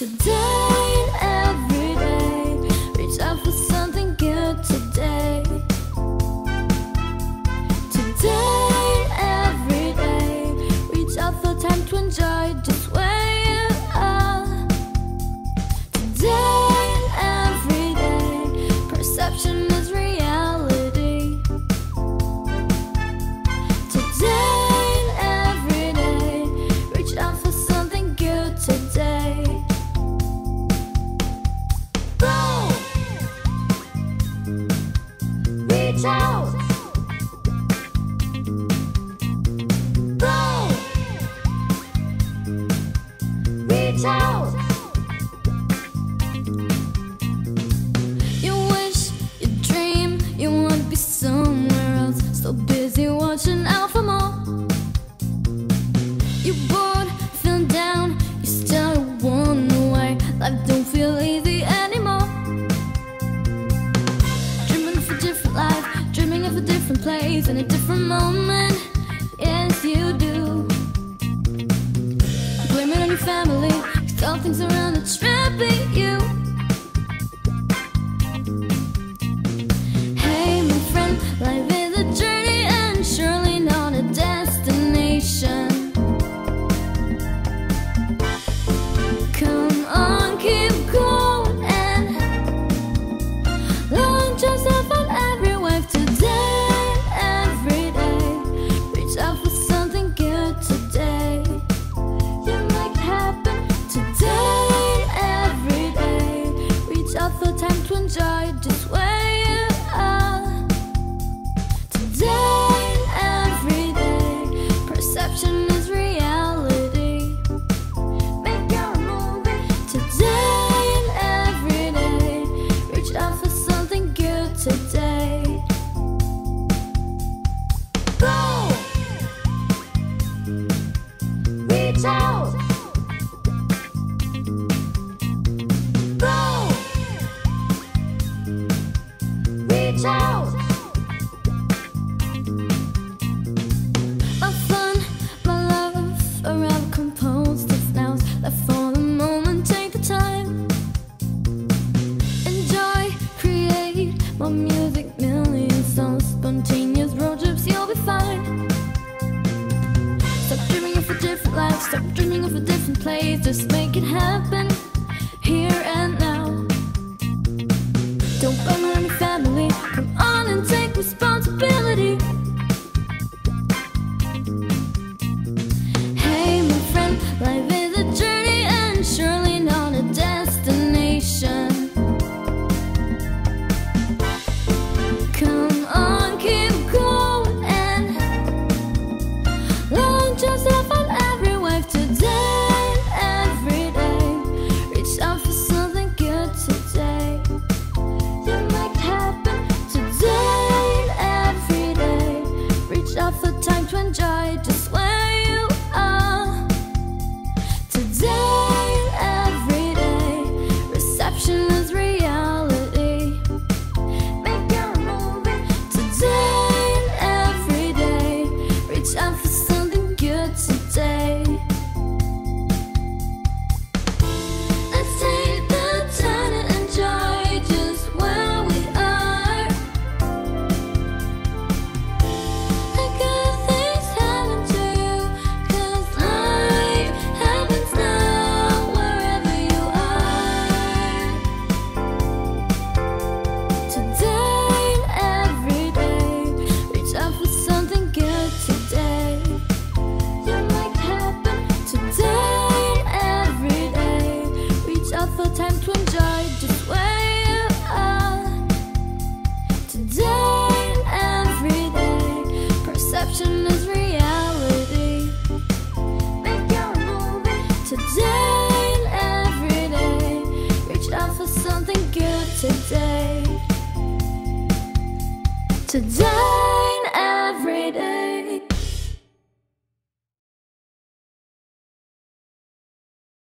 Today and every day, reach out for something good today. Today and every day, reach out for time to enjoy just where you are. Today and every day, perception is reality. Today and every day, reach out for something good today. Reach out. Go. Reach out. You wish, you dream, you want to be somewhere else. So busy watching out for more. You bored, feeling down, you start to wonder why life don't feel easy anymore. Life, dreaming of a different place in a different moment. Yes, you do. Blame it on your family, 'cause all things around are trapping you. Hey, my friend, life is a journey and surely not a destination. Come on, keep going and launch yourself on every wave today, every day. Reach out for something good today. You make it happen today, every day. Reach out for time to enjoy just where you are. Today, every day, perception is reality. Make your movie today and every day. Reach out for something good today. Go. Reach out. Go. Reach out. My fun, my love, around composed of nouns. Live for the moment, take the time. Enjoy, create more music, million songs, spontaneous road trips, you'll be fine. Stop dreaming of a different life, stop dreaming of a different place. Just make it happen, here and now. Don't burn on your family, come on and take responsibility. Hey, my friend, life is a journey and surely not a destination. Come on, keep going and launch yourself on every wave today, every day. Reach out for something good today. You make it happen today, every day. Reach out for time to enjoy just where you are. Today, every day, reception is reality. Make your movie today and every day. Reach out for something good today. Let's take the time to enjoy just where we are. Let good things happen to you, 'cause life happens now wherever you are. Today and every day, reach out for something good today. You make it happen today and every day. Reach out for time to enjoy just where you are. Today and every day, perception is reality. Make your movie today and every day. Reach out for something good today. Today.